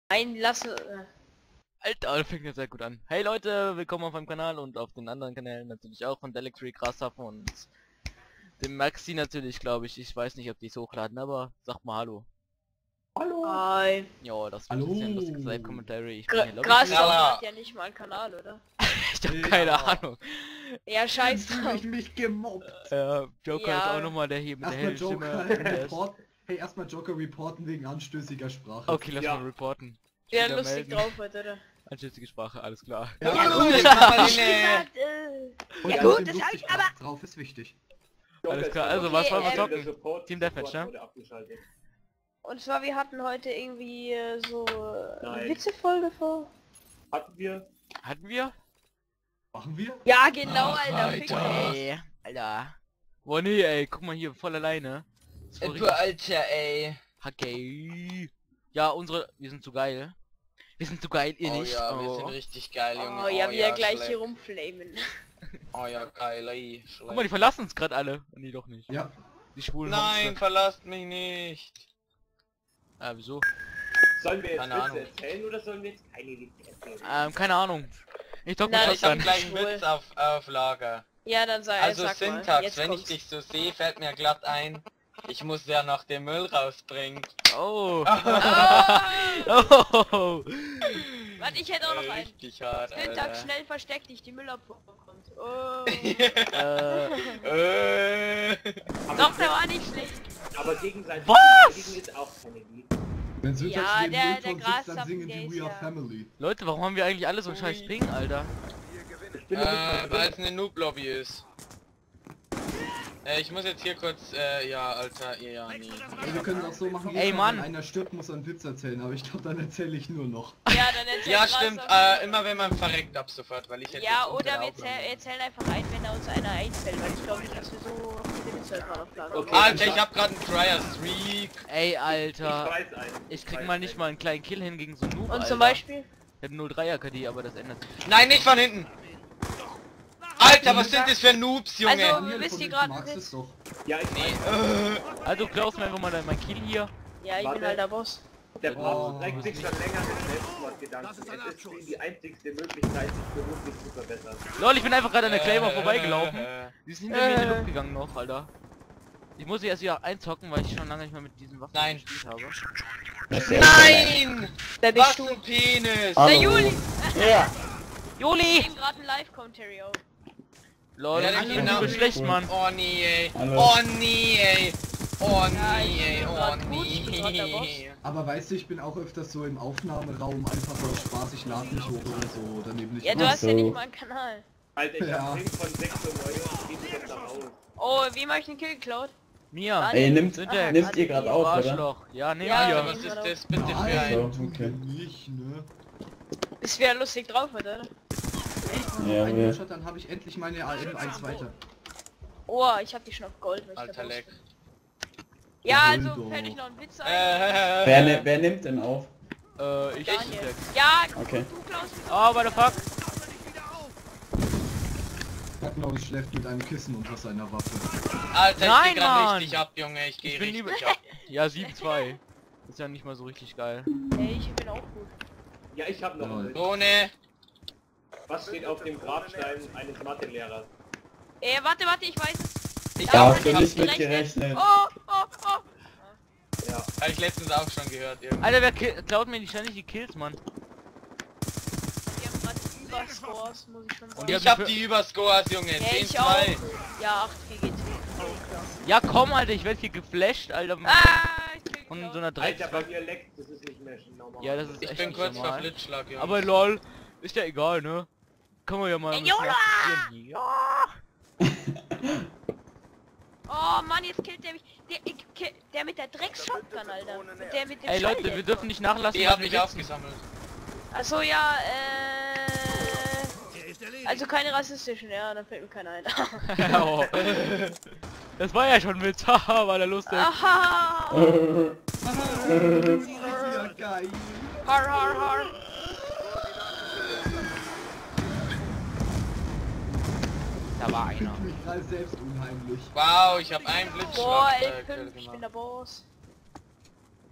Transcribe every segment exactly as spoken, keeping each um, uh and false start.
Nein, lass... Äh. Alter, das fängt ja sehr gut an. Hey Leute, willkommen auf meinem Kanal und auf den anderen Kanälen natürlich auch von Delexry, Grashafen und dem Maxi natürlich, glaube ich. Ich weiß nicht, ob die es hochladen, aber sag mal Hallo. Hallo. Hi. Ja, das wird jetzt ja ein lustiges Live-Commentary. Ich Gra bin hier, Grashafen hat ja nicht mal einen Kanal, oder? ich hab Ja. keine Ahnung. Ja, scheiß Fühl drauf. ich mich gemobbt. Äh, Joker Ja. ist auch nochmal der hier mit der Erstmal hellen Joker Stimme. Der ist- report. Hey, erstmal Joker reporten wegen anstößiger Sprache. Okay, lass Ja. mal reporten. Wer Wieder lustig melden. drauf hat, oder? Anstößige Sprache, alles klar. Ja, Ja, und gut, jetzt machen wir Ich den, äh, gesagt, äh... und Ja dann gut, den das hab ich lustig aber... drauf ist wichtig. Alles klar, also Okay, was wollen wir ähm, zocken? Support, Team Deathmatch, Support ne? wurde abgeschaltet. Und zwar, wir hatten heute irgendwie äh, so äh, eine Nein. Witzefolge vor. Hatten wir? Hatten wir? Machen wir? Ja, genau, Ach, Alter. fick dich. Ey, Alter. Boah, nee, ey, guck mal hier, voll alleine. Das ist voll Du Alter, ey. okay. Ja, unsere, wir sind zu geil. Wir sind zu geil, ihr Oh nicht. ja, wir Oh. sind richtig geil, Junge. Oh ja, wie er gleich schlecht. hier rumflamen. Oh ja, geil, ey. Guck mal, die verlassen uns gerade alle. Nee, doch nicht. Ja. Die schwulen Nein, Monster. verlasst mich nicht. Ah, wieso? Sollen wir jetzt Keine Witze Ahnung. erzählen oder sollen wir jetzt keine Witze erzählen? Ähm, keine Ahnung. Ich talk mit Nein, Ich hab Shotgun. gleich einen Schwul. Witz auf, auf Lager. Ja, dann sei Also sag mal. Syntax, Jetzt wenn ich kommt's. dich so sehe, fällt mir glatt ein, ich muss ja noch den Müll rausbringen. Oh. Ah! Oh. Warte, ich hätte auch noch Äh, einen. Richtig hart, Syntax, Alter. schnell versteck dich, die Müllabfuhr kommt. Oh. äh, Äh. Doch, der war nicht schlecht. Aber gegenseitig Was? verteidigen ist auch keine Liebe. Wenn Syntax Ja, neben der- Müllton der sitzt, dann Grashafen, singen der die ist We Are ja- Family. Leute, warum haben wir eigentlich alle so einen scheiß Ping, Alter? Ich bin Äh, äh, weil es eine Noob-Lobby ist. Äh, ich muss jetzt hier kurz, äh, ja, Alter, ja, nee. Ey, wir können es auch so machen, Ey, jedes Mal, Mann. wenn einer stirbt, muss er einen Witz erzählen, aber ich glaube, dann erzähle ich nur noch. Ja, dann erzähl Ja, Grashafen. stimmt, äh, immer wenn man verreckt ab sofort, weil ich hätte Ja, jetzt unter oder der wir Aufnahme- erzähl, erzählen einfach ein, wenn da uns einer einfällt, weil ich glaube nicht, dass wir so viele Witze gerade auf Lager Okay. haben. Alter, ich hab grad einen Dryer Streak. Ey, ich Alter. weiß einen. Ich krieg weiß mal nicht einen. mal einen kleinen Kill hin gegen so einen Noob, Und Alter. zum Beispiel? Der hat null drei A K D, aber das ändert sich. Nein, nicht von hinten. Alter, was sind das für Noobs, Junge? Also- Daniel, wisst von ihr dem grad- magst es doch. Ja, ich Nee, weiß. äh, Also klaust mir einfach mal mein Kill hier. Ja, ich Warte. bin halt der Boss. Der Oh. Papst trägt sich schon länger mit Selbstmordgedanken. Es ist für ihn die einzigste Möglichkeit, sich beruflich zu verbessern. Lol, ich bin einfach gerade an der Claymore äh, vorbeigelaufen. äh, Die ist hinter mir in die Äh. Luft gegangen noch, Alter. Ich muss sie erst wieder einzocken, weil ich schon lange nicht mehr mit diesen Waffen Nein. gespielt habe. Nein! Wer bist Was du? ein Penis! Der Juli! Ja. Ich Juli! nehm gerade ein Live-Commentary auf. Lol, Ja, ich der bin genau. übel schlecht, Mann. Oh nee, ey. Hallo. Oh nee, ey. Oh Ja, nee, ich ey. bin Oh grad gut, ich bin grad der Boss. nee. Aber weißt du, ich bin auch öfters so im Aufnahmeraum einfach so Spaß, ich lade mich hoch oder so, oder neben nicht. Ja, du Ach hast ja so. nicht mal einen Kanal. Alter, ich Ja. hab zehn von sechsundneunzig, geht jetzt da raus. Oh, wem hab ich den Kill geklaut? Mir. Ey, nimmt, Syntax. nimmt ihr gerade auf, oder? Arschloch. Ja, nehm Ja, hier. Alter, was ist das bitte für Nein, ein... So, tun okay. wir nicht, ne? Ist wer lustig drauf hat, oder? Ja, Ein wir. Shot, dann habe ich endlich meine A M eins weiter. Oh, ich hab die schon auf Gold. weil ich Alter, der Boss leck. bin. Ja, Jawohl, also doch. fällt ich noch einen Witz ein. Äh, Wer, ne, wer nimmt denn auf? Äh, ich Daniel. Syntax. Ja, Okay. du Klaus. Oh, what the fuck? Kackmaus schläft mit einem Kissen unter seiner Waffe. Alter, Nein, ich geh grad Mann. richtig ab, Junge. Ich geh Ich bin richtig lieber- ab. Ja, sieben zwei. Ist ja nicht mal so richtig geil. Ey, ich bin auch gut. Ja, ich hab noch Jawohl. einen. Drohne. Was steht auf dem Grabstein eines Mathelehrers? Ey, warte, warte, ich weiß es. Ich Ja, Da hab, hast du ich nicht mit hab's, gerechnet. Oh, oh, oh. Ja. hab ich letztens auch schon gehört, irgendwie. Alter, wer ki- klaut mir die ständig die Kills, Mann? Die haben gerade Überscores, muss ich schon sagen. die Ich hab die Überscores, Junge. Ja, zehn ich auch. zwei. Ja, acht G G T. Oh, klar. Ja, komm, Alter, ich werd hier geflasht, Alter. Ah, ich krieg Von geklaut. so einer Alter, bei Dreck. mir leckt, das ist nicht mehr normal. Ja, das ist Ich echt bin nicht kurz vor normal. Blitzschlag, Junge. Aber lol, ist ja egal, ne? Kann man ja mal. Ey, ein bisschen Jola! akzeptieren. Ja. Oh Mann, jetzt killt der mich. Der, ich, kill, der mit der Dreckshotgun, Alter. Mit der mit dem Ey Leute, Schalldämpfer. wir dürfen nicht nachlassen. Die was hab wir ich wissen. aufgesammelt. Achso, ja, äh... Also keine rassistischen, ja, dann fällt mir keiner ein. Oh. Das war ja schon mit, haha, war der lustig. Aha! Ja, geil. Har, har, har. Da war Ich einer. fühle mich gerade selbst unheimlich. Wow, ich hab einen Blitzschlag. Boah, äh, elf Kill fünf, ich bin gemacht. der Boss.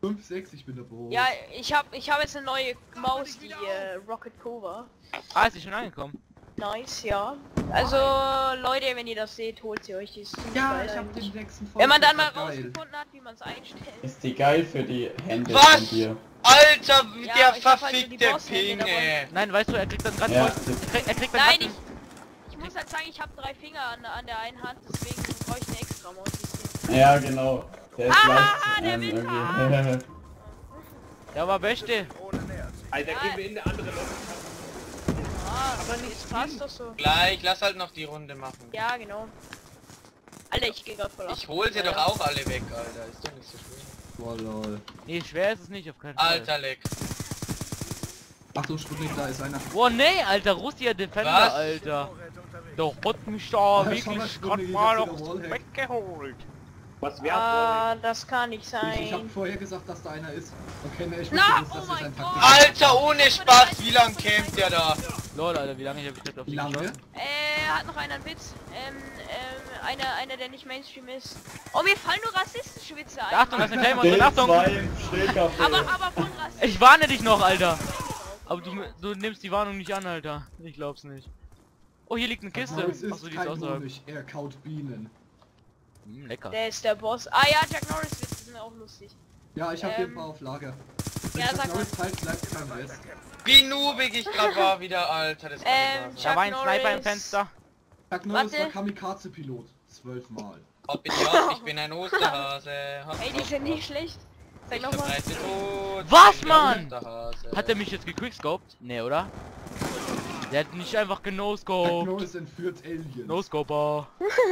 fünf, sechs, ich bin der Bro. Ja, ich hab ich habe jetzt eine neue Maus, die äh, Rocket Cobra. Ah, ist sie schon angekommen? Nice, ja. Also Leute, wenn ihr das seht, holt sie euch. Die ist ziemlich Ja, geil ich hab eigentlich. den nächsten Wenn man dann mal geil. rausgefunden hat, wie man es einstellt. Ist die geil für die Hände Was? von dir? Alter, Ja, der ich hab halt so die verfickte Bosshände Ping, dabei. ey. Nein, weißt du, er kriegt dann gerade Ja. voll... Er kriegt, er kriegt dann Nein, grad- ich, ich muss halt sagen, ich habe drei Finger an, an der einen Hand, deswegen brauche ich eine extra Maus. die ist- Ja, genau. Der ist Ah, leicht der ähm, Winter. irgendwie. Ja, war beste. Alter, Ja. gehen wir in eine andere Lobby. Ah, aber das passt doch so. Gleich, lass halt noch die Runde machen. Ja, genau. Alter, ich gehe gerade voll ab. Ich hol sie Ja, doch ja. auch alle weg, Alter. Ist doch nicht so schwer. Boah, lol. Nee, schwer ist es nicht, auf keinen Fall. Alter, leck. Achtung, Sputnik, da ist einer. Boah, nee, Alter, Russia Defender, Was? Alter. Der hat mich da Ja, schau mal, wirklich Sputnik, gerade ich mal hab noch wieder Wallhack. weggeholt. Was wäre Ah, das kann nicht Ich, ich hab sein. vorher gesagt, dass da einer ist. Okay, ne, ich Na, wusste, dass oh das mein ein Gott. Taktik Alter, ohne Spaß, wie lang campt der da? Lol, Alter, wie lange ich hab ich gerade auf Wie die lange? geschossen? Äh, hat noch einer einen Witz. Ähm, ähm, einer, einer, der nicht Mainstream ist. Oh, mir fallen nur rassistische Witze ein. Achtung, das ist ein Claim D und Achtung! zwei im Stillcafé. aber, aber von Rassismus. Ich warne dich noch, Alter! Aber du, du nimmst die Warnung nicht an, Alter. Ich glaub's nicht. Oh, hier liegt eine Kiste. Aber es ist Achso, die ist kein außerhalb. Honig, er kaut Bienen. Hm, lecker. Der ist der Boss. Ah ja, Jack Norris Witze sind auch lustig. Ja, ich hab hier Ähm, ein paar auf Lager. Wenn ja, Chuck sag mal. Norris teilt, bleibt kein Rest. Wie noobig ich gerade war wieder, Alter. Das kann Ähm, nicht Da wahr war ein Chuck Sniper im Norris. Fenster. Chuck Norris Warte. war Kamikaze-Pilot. Zwölfmal. sein. Hopp in die Haus, ich bin ein Osterhase. Hopp, Ey, die hopp, sind hopp. nicht schlecht. Sag Ich nochmal. verbreite Tod. Was, Ich bin der Mann? Osterhase. Hat er mich jetzt gequickscoped? Nee, oder? Der hat nicht einfach Chuck genoscoped. Norris entführt Aliens. No-Scoper.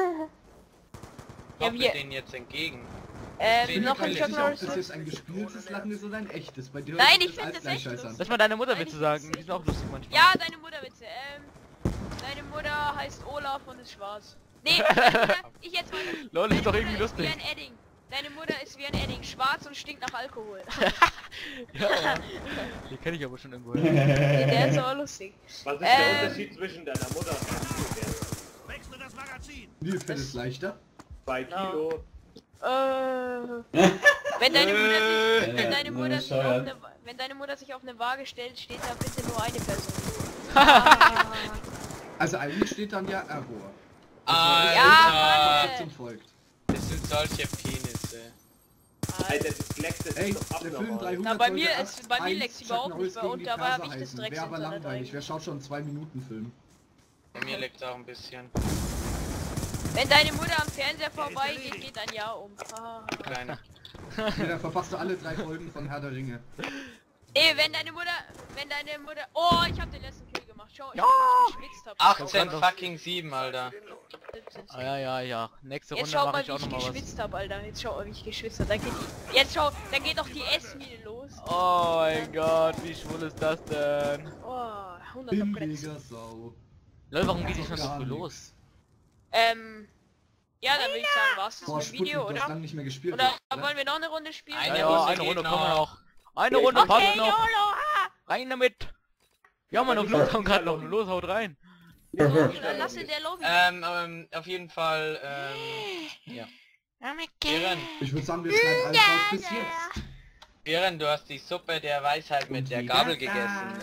Ja, Kommt wir- mir den jetzt entgegen? Ähm, Ich bin noch Ich bin ein mir Chuck nicht sicher, ob Norris. das jetzt ein gespieltes Lachen ist oder ein echtes. Bei dir Nein, hört sich ich das find als das echt gleich scheiße an. Lass mal deine Mutter Nein, Witze ich sagen, find's die sind auch lustig manchmal. Ja, deine Mutterwitze. Ähm, deine Mutter heißt Olaf und ist schwarz. Nee, deine Mutter, ich jetzt mal. Lol, Deine ist doch Mutter irgendwie lustig. Wie ein Edding. Deine Mutter ist wie ein Edding, schwarz und stinkt nach Alkohol. Ja, ja. Die kenne ich aber schon irgendwo. Der ist aber lustig. Was ist Ähm. der Unterschied zwischen deiner Mutter und deinem Wie fällt es leichter? Zwei Kilo. Äh, wenn deine Mutter sich, Äh, wenn deine ne, Mutter sich auf bescheuert. eine, wenn deine Mutter sich auf eine Waage stellt, steht da bitte nur eine Person. Ah, Also eigentlich steht dann ja Error. Alter, Konzeption folgt. das sind solche Penisse. Alter, das leckt das Ey, ist doch der Film abnormal. dreihundert Na, bei mir sollte ist- bei mir eins leckt's Chuck überhaupt Norris nicht bei gegen und die dabei Perser hab ich das heißen. Drecks Wäre aber Internet langweilig, eigentlich. wer schaut schon einen zwei Minuten Film? Bei mir leckt auch ein bisschen. Wenn deine Mutter am Fernseher vorbeigeht, geht ein Jahr um. Ah. Kleine. Ja, dann verpasst du alle drei Folgen von Herr der Ringe. Ey, wenn deine Mutter, wenn deine Mutter, oh, ich hab den letzten Kill gemacht. Schau, ich Ja. hab geschwitzt hab. achtzehn fucking sieben, Alter. Ah, ja, ja, ja. Nächste Jetzt Runde schau mache mal, ich wie auch ich noch mal was. geschwitzt hab, Alter. Jetzt schau mal, wie ich geschwitzt hab. Da geht die, jetzt schau, da geht doch die S-Mine los. Oh mein Gott, wie schwul ist das denn? Oh, hundert Upgrades. Billiger Sau. Leute, warum geht die Also schon so gar früh nix. los? Ähm, ja, dann würde ich sagen, war's das Boah, mit dem Sputnik, Video, du hast oder? lange nicht mehr gespielt. Oder oder? wollen wir noch eine Runde spielen? Eine Ja, ja, Runde eine geht Runde noch. kommen wir noch. Eine Runde Okay, passt noch. YOLO! ah! Rein damit. Ja, Mann, auf los, haben gerade noch. Los, haut rein. Oder lass in der Lobby. Ähm, ähm, auf jeden Fall, ähm, ja. Bären, Ich würde sagen, wir schneiden alles raus bis jetzt. Bären, du hast die Suppe der Weisheit mit der Gabel gegessen.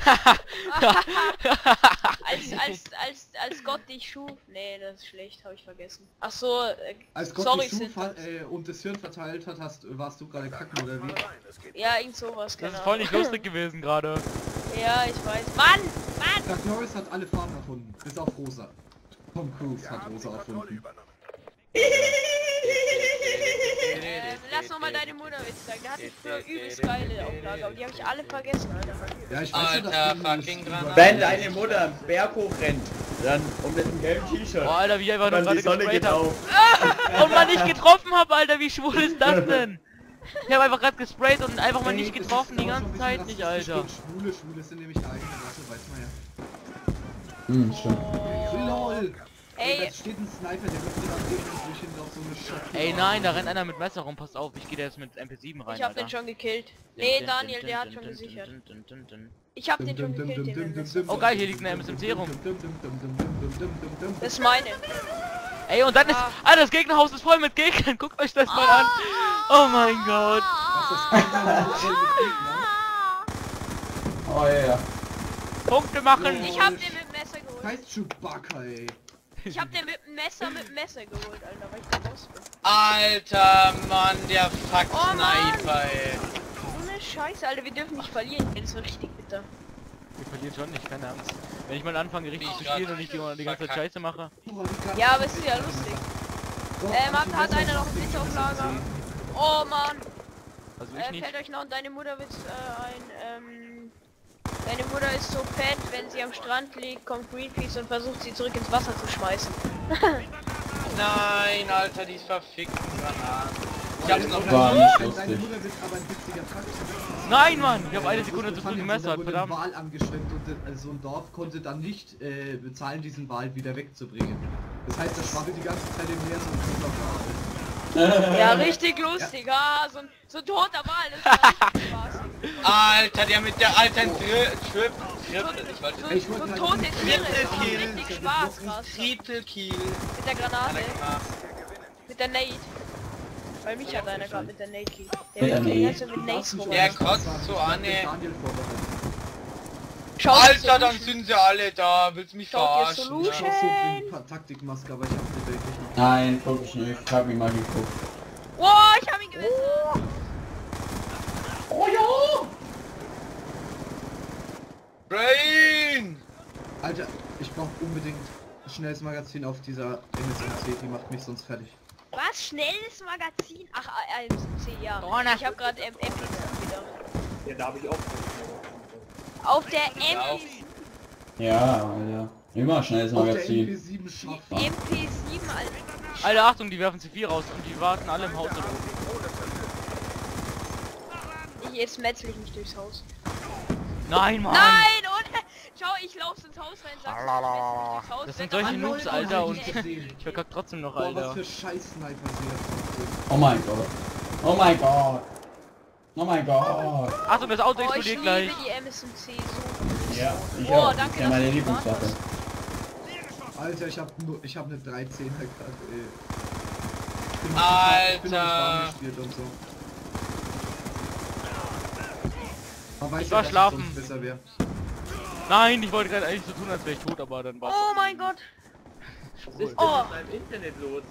als, als, als, als Gott dich schuf. Nee, das ist schlecht, habe ich vergessen. Ach so, äh, Als Gott sorry, dich schuf, Syntax. hat, äh, und das Hirn verteilt hat, hast, warst du gerade kacken oder wie? Ja, irgend sowas, Das keine ist voll nicht Ahnung. lustig gewesen gerade. Ja, ich weiß. Mann! Mann! Chuck Norris hat alle Farben erfunden, bis auf rosa. Tom Cruise hat rosa erfunden. Ähm, lass noch mal deine Mutter Witz sagen. Der hatte früher übelst geile Auflage, aber die habe ich alle vergessen, Alter. Ja, ich weiß ja, dass Alter, du fucking das- Granate. Wenn deine Mutter einen Berg hochrennt, dann um mit einem gelben T-Shirt. Boah, Alter, wie ich einfach nur Dann gerade die Sonne gesprayt geht hab. auf. Und man nicht getroffen hab, Alter, wie schwul ist das denn? Ich habe einfach gerade gesprayt und einfach mal Ey, nicht das ist getroffen, die aber schon ganze ein bisschen Zeit nicht, rassistisch Alter. und Schwule, Schwule sind nämlich eigene Rasse, weiß man ja. Hm, stimmt. LOL! Ey, Ey, da steht ein Sniper, der wird dir dann gegen durch hinten auf so eine Schocke. Ey, nein, da rennt einer mit Messer rum, pass auf, ich gehe da jetzt mit M P sieben rein, ich hab Alter. den schon gekillt. Nee, Daniel, der hat schon gesichert. Ich hab den schon gekillt, den Messer. Oh geil, hier liegt eine M S M C rum. Das ist meine. Ey, und dann ist... Ah. Alter, das Gegnerhaus ist voll mit Gegnern, guckt euch das mal an. Oh mein Gott. Was Oh ja. Punkte machen! Ich hab den mit dem Messer geholt. Heißt Chewbacca, ey. Ich hab den mit dem Messer mit dem Messer geholt, Alter, weil ich da raus bin. Alter Mann, der Fuck Oh, Mann. Sniper, ey. So eine Scheiße, Alter, wir dürfen nicht verlieren. Das ist so richtig bitter. Wir verlieren schon nicht, keine Angst. Wenn ich mal anfange richtig Ich zu grad spielen und nicht die, die ganze Zeit verkackt. Scheiße mache. Boah, die ganze Ja, aber es Zeit ist ja ist lustig. Doch, Ähm, hat, also hat besser einer noch als ein Blitz ich auf das Lager? gesehen. Oh Mann. Also ich Äh, nicht. fällt euch noch deine Mutter wird äh, ein, ähm... Deine Mutter ist so fett, wenn sie am Strand liegt, kommt Greenpeace und versucht sie zurück ins Wasser zu schmeißen. Nein, Alter, die verfickten Granaten. Ich hab's noch War nicht. nicht Deine lustig. Mutter wird aber ein witziger Fakt. Nein, Mann! Ich habe eine Das Sekunde ist zu früh bekannt, gemessert, da wurde ein verdammt. Wal angeschwemmt und äh, so ein Dorf konnte dann nicht äh, bezahlen, diesen Wal wieder wegzubringen. Das heißt, er schwabbelt die ganze Zeit im Meer so ein toter Wal. Ja, richtig lustig, ah, so ein, so ein toter Wal, das ist richtig Spaß. Alter, der mit der alten Tri Trip... Trip... Ich wollte... So, Ich so wollte ein halt tote nicht- Tiere, das Triple macht Kill. richtig Spaß, krass. Triple Kill. Mit der Hat Granate, er gemacht. mit der Nate. Weil mich hat einer gerade mit der Nate gekillt. Der Mit der will die Nate? ganze Zeit mit Nates rum. Der kotzt so an, ey. Daniel vorbereitet. Schaut ihr Alter, dann Solution? sind sie alle da. Willst du mich Schaut ihr verarschen? Ich Solution? hab so eine Pa- Taktikmaske, aber ich hab die wirklich noch. Nein, guck ich nicht. Ich hab mich mal geguckt. Wow, ich hab ihn gewissert. Oh ja! Brain! Alter, ich brauch unbedingt ein schnelles Magazin auf dieser M S M C, die macht mich sonst fertig. Was? Schnelles Magazin? Ach, äh, M C, ja. Oh, na. Ich hab gerade M P sieben wieder. Ja, da habe ich auch. Auf der Auf. M P Ja, Alter. Immer schnelles Auf der M P Magazin. sieben schafft. M P sieben, Alter. Alter, Achtung, die werfen C vier raus und die warten alle im Haus da oben. Ich, jetzt metzel ich mich durchs Haus. Nein, Mann! Nein, oder? Schau, ich lauf's ins Haus rein, sagst du, ich metzel mich durchs Haus. Das sind weg, solche aber- Noobs, Leute, Alter, hab und ich gesehen. ich verkack trotzdem noch, Boah, was Alter. für Scheiß-Sniper sie Oh mein Gott. Oh mein Gott. Oh mein Gott. Achtung, das Auto Oh, ich explodiert liebe gleich. die M S M C so. Ja, ich Oh, auch. danke, Das ist ja dass meine du Lieblingswaffe. gewarnt sind. Alter, ich hab nur, ich hab eine dreizehner gerade, ey. Ich bin- Ich bin noch nicht Alter. warm gespielt und so. Man weiß Ich ja, war dass es schlafen. sonst besser wäre. Nein, ich wollte gerade eigentlich so tun, als wäre ich tot, aber dann war Oh mein Gott. Was ist denn Oh. mit meinem Internet los?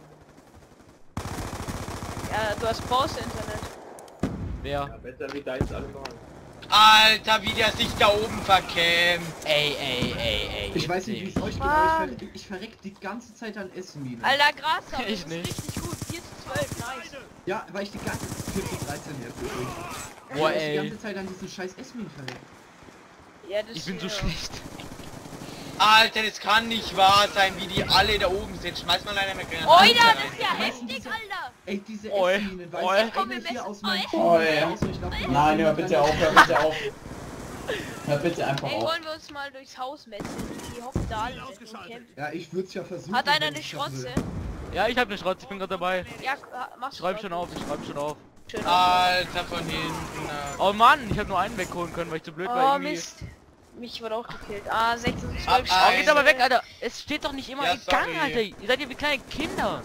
Ja, du hast Pause-Internet. wer? Ja, besser wie deins allemal. Alter, wie der sich da oben verkämmt. Ey, ey, ey, ey. Ich weiß nicht, wie es euch geht, aber ich, ver ich verreck die ganze Zeit an Essen-Minen. Alter, Gras, Ich das ist nicht. richtig gut. vier zu zwölf, nice. Ja, weil ich die ganze vier zu dreizehn jetzt durch. Boah, Weil ich die ey. ganze Zeit an diesen scheiß Essen-Minen verreck. Ja, das Ich bin so ja. schlecht. Alter, das kann nicht wahr sein, wie die alle da oben sind. Schmeiß mal einer mit Granate. Oida, das ist ja Weißt du, heftig, diese- Alter. Ey, diese Oi, Essen-Minen, oi. weißt du, Komm, wir eine hier messen- aus meinem Oi. Team Oi. raus und ich dachte mir, Nein, hör bitte auf, hör bitte auf. Hör bitte einfach Ey, auf. wollen wir uns mal durchs Haus metzeln? Die hoffen da alle sind und kämpfen. Ja, ich würde es ja versuchen. Hat einer wenn eine ich schaffen Schrotze? will. Ja, ich hab eine Schrotze, ich bin gerade dabei. Ja, äh, mach's Ich schreib schon auf, ich schreib schon auf. Schön Alter, von hinten. äh. Oh Mann, ich habe nur einen wegholen können, weil ich zu blöd war Oh irgendwie. Mist. Mich wurde auch gekillt. Ah, sechzehn zu Ab zwölf. Oh, ein. geht aber weg, Alter. Es steht doch nicht immer Ja, im Gang, sorry. Alter. Ihr seid ja wie kleine Kinder.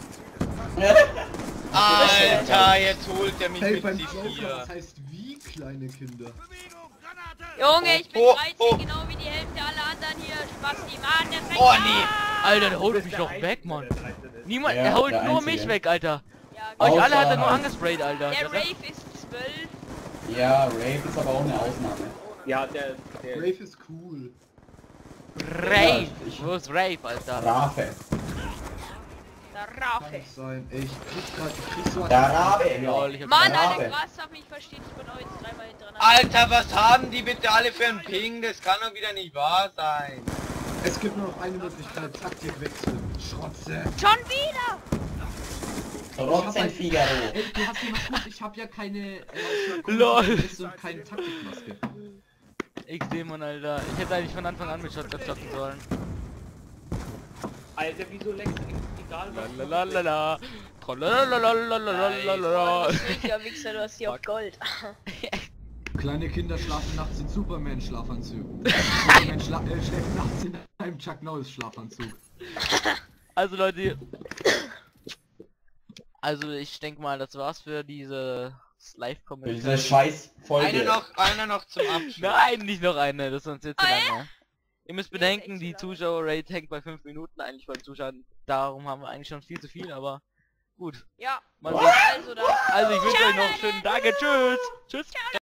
Alter, jetzt holt er mich Hey, mit beim C Joker, vier. das heißt wie kleine Kinder. Junge, ich bin Oh, dreizehn, oh. genau wie die Hälfte aller anderen hier. Spasti, Mann, der fängt Oh, an. nee. Alter, der holt bist mich der doch Einzige, weg, Mann. der dreizehn ist. Niemand, Ja, er holt der nur Einzige. mich weg, Alter. Ja, Euch Außer alle hat er nur halt. angesprayt, Alter. der Das- Rave ist zwölf. Ja, Rape ist aber auch eine Ausnahme. Ja, der, der Brave ist cool. Rape. ich- Wo ist Rape, Alter? Rafe. Der Kann Rafe. nicht sein. Ey, ich krieg grad, ich krieg so Der Rabe, Lol, ja. ich hab Mann, Rafe. Alter, Gras darf mich verstehen. Ich bin heute dreimal hintereinander. Alter, was haben die bitte alle für einen Ping? Das kann doch wieder nicht wahr sein. Es gibt nur noch eine Möglichkeit, Taktikwechsel. Schrotze. Schon wieder. Trotzdem Figaro. Ey, du hast ja gut, ich hab ja keine äh, Lol. und keine Taktikmaske. X-Dämon, Alter. Ich hätte eigentlich von Anfang an mit Shotgun zocken sollen. Alter, wieso längst egal was. Lalalala. Trolalalalalalalala. Ja, Wichser, du hast hier auf Gold. Kleine Kinder schlafen nachts in Superman-Schlafanzügen. Superman schla äh, schläft nachts in einem Chuck Norris-Schlafanzug. Also Leute, also ich denke mal, das war's für diese Live-Kommentar. Diese scheiß Folge. Eine noch, einer noch zum Abschluss. Nein, nicht noch eine, das ist sonst jetzt zu Oh, lange. Ihr müsst Ja, bedenken, ist die echt zu lange. Zuschauerrate hängt bei fünf Minuten eigentlich von Zuschauern. Darum haben wir eigentlich schon viel zu viel, aber gut. Ja, Mal also dann. Also ich wünsche euch noch einen schönen Tag. Tschüss. Tschüss.